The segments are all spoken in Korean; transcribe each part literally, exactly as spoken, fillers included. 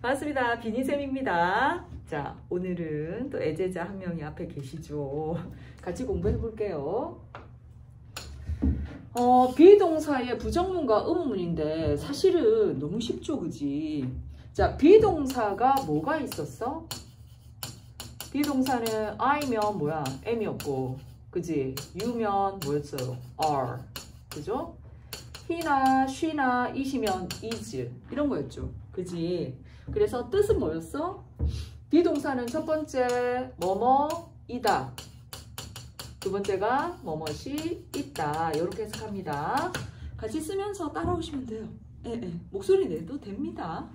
반갑습니다. 비니쌤입니다. 자, 오늘은 또 애제자 한 명이 앞에 계시죠. 같이 공부해 볼게요. 어, 비동사의 부정문과 의문문인데 사실은 너무 쉽죠, 그지? 자, 비동사가 뭐가 있었어? 비동사는 I면 뭐야? M이었고, 그지? U면 뭐였어요? R, 그죠? he나 she나 it이면 is 이런 거였죠, 그지? 그래서 뜻은 뭐였어? 비동사는 첫 번째 뭐뭐이다, 두 번째가 뭐뭐이 있다, 이렇게 해석합니다. 같이 쓰면서 따라오시면 돼요. 예, 예. 목소리 내도 됩니다.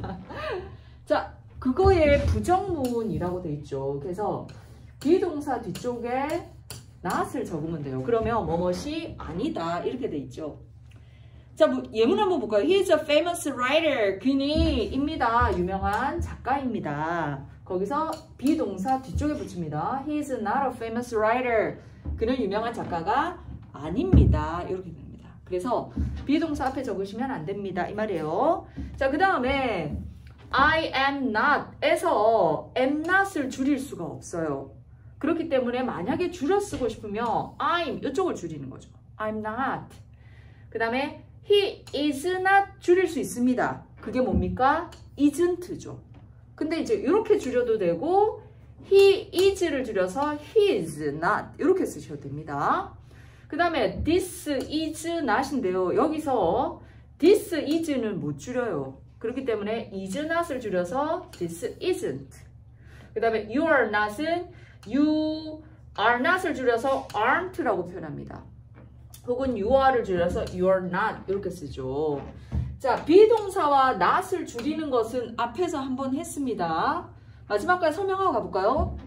자, 그거의 부정문이라고 돼 있죠. 그래서 비동사 뒤쪽에 not을 적으면 돼요. 그러면 뭐뭐이 아니다 이렇게 돼 있죠. 자, 예문 한번 볼까요? He is a famous writer. 그는 입니다. 유명한 작가입니다. 거기서 비동사 뒤쪽에 붙입니다. He is not a famous writer. 그는 유명한 작가가 아닙니다. 이렇게 됩니다. 그래서 비동사 앞에 적으시면 안 됩니다. 이 말이에요. 자, 그 다음에 I am not 에서 am not을 줄일 수가 없어요. 그렇기 때문에 만약에 줄여 쓰고 싶으면 I'm 이쪽을 줄이는 거죠. I'm not. 그 다음에 He is not 줄일 수 있습니다. 그게 뭡니까? isn't죠. 근데 이제 이렇게 줄여도 되고 he is를 줄여서 he is not 이렇게 쓰셔도 됩니다. 그 다음에 this is not인데요. 여기서 this is는 못 줄여요. 그렇기 때문에 is not을 줄여서 this isn't. 그 다음에 you are not은 you are not을 줄여서 aren't라고 표현합니다. 혹은 you are를 줄여서 you are not 이렇게 쓰죠. 자, 비동사와 not을 줄이는 것은 앞에서 한번 했습니다. 마지막까지 설명하고 가볼까요?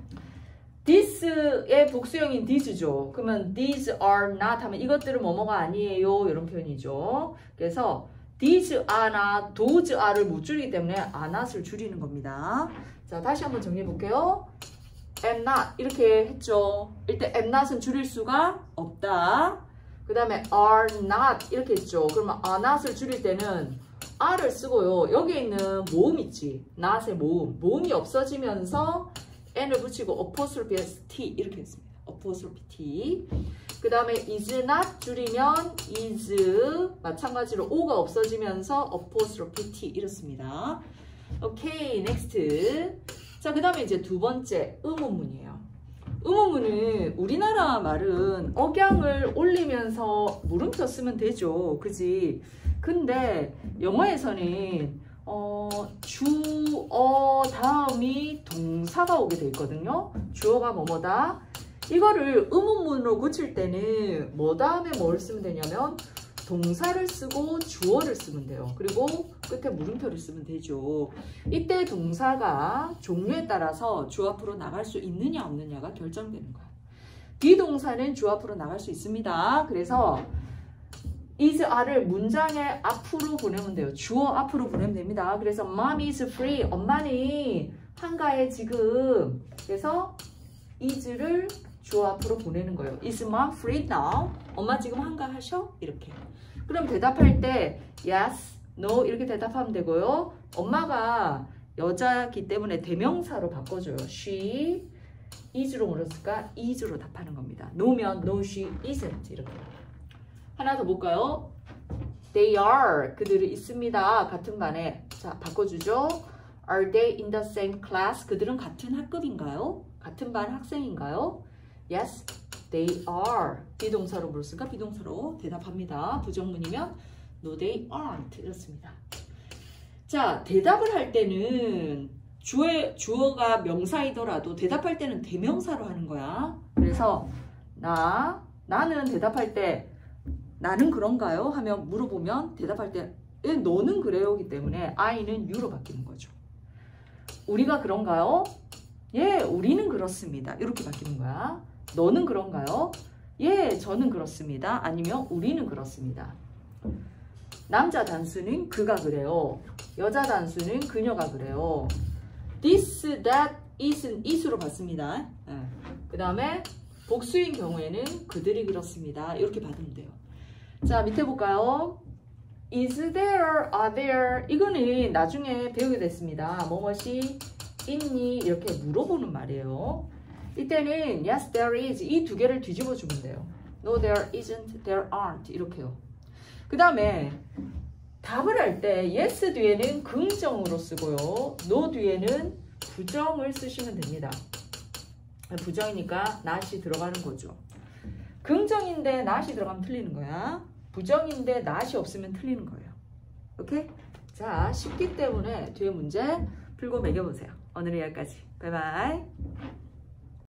this의 복수형인 these죠. 그러면 these are not 하면 이것들은 뭐뭐가 아니에요 이런 표현이죠. 그래서 these are나 those are를 못 줄이기 때문에 are not을 줄이는 겁니다. 자, 다시 한번 정리해 볼게요. am not 이렇게 했죠. 일단 am not은 줄일 수가 없다. 그 다음에 are not 이렇게 했죠. 그러면 are not을 줄일 때는 are를 쓰고요. 여기에 있는 모음 있지. not의 모음. 모음이 없어지면서 n을 붙이고 apostrophe t 이렇게 했습니다. apostrophe t. 그 다음에 is not 줄이면 is 마찬가지로 o가 없어지면서 apostrophe t 이렇습니다. 오케이, next. 자, 그 다음에 이제 두 번째 의문문이에요. 의문문은 우리나라 말은 억양을 올리면서 물음표 쓰면 되죠. 그지? 근데 영어에서는 어, 주어 다음이 동사가 오게 돼 있거든요. 주어가 뭐뭐다. 이거를 의문문으로 고칠 때는 뭐 다음에 뭘 쓰면 되냐면 동사를 쓰고 주어를 쓰면 돼요. 그리고 끝에 물음표를 쓰면 되죠. 이때 동사가 종류에 따라서 주 앞으로 나갈 수 있느냐 없느냐가 결정되는 거예요. 비동사는 주 앞으로 나갈 수 있습니다. 그래서 is, are를 문장의 앞으로 보내면 돼요. 주어 앞으로 보내면 됩니다. 그래서 mom is free. 엄마는 한가해 지금. 그래서 is를 주어 앞으로 보내는 거예요. Is mom free now? 엄마 지금 한가하셔? 이렇게. 그럼 대답할 때 yes, no 이렇게 대답하면 되고요. 엄마가 여자기 때문에 대명사로 바꿔줘요. She is로 물었을까? is로 답하는 겁니다. no면 no, she isn't 이렇게. 하나 더 볼까요? They are 그들은 있습니다. 같은 반에. 자, 바꿔주죠. Are they in the same class? 그들은 같은 학급인가요? 같은 반 학생인가요? Yes, they are. 비동사로 물었을까? 비동사로 대답합니다. 부정문이면 no, they aren't 이렇습니다. 자, 대답을 할 때는 주어, 주어가 명사이더라도 대답할 때는 대명사로 하는 거야. 그래서 나, 나는 대답할 때 나는 그런가요? 하면 물어보면 대답할 때 예, 너는 그래요기 때문에 I는 you로 바뀌는 거죠. 우리가 그런가요? 예, 우리는 그렇습니다. 이렇게 바뀌는 거야. 너는 그런가요? 예, 저는 그렇습니다. 아니면 우리는 그렇습니다. 남자 단수는 그가 그래요. 여자 단수는 그녀가 그래요. This, that, is은 is로 받습니다. 네. 그 다음에 복수인 경우에는 그들이 그렇습니다. 이렇게 받으면 돼요. 자, 밑에 볼까요? is there, are there 이거는 나중에 배우게 됐습니다. 뭐뭐이 있니 이렇게 물어보는 말이에요. 이때는 yes there is 이 두 개를 뒤집어 주면 돼요. no there isn't, there aren't 이렇게요. 그 다음에 답을 할 때 yes 뒤에는 긍정으로 쓰고요. no 뒤에는 부정을 쓰시면 됩니다. 부정이니까 not이 들어가는 거죠. 긍정인데 not이 들어가면 틀리는 거야. 부정인데 not이 없으면 틀리는 거예요. 오케이? 자, 쉽기 때문에 뒤에 문제 풀고 매겨보세요. 오늘은 여기까지. 바이바이.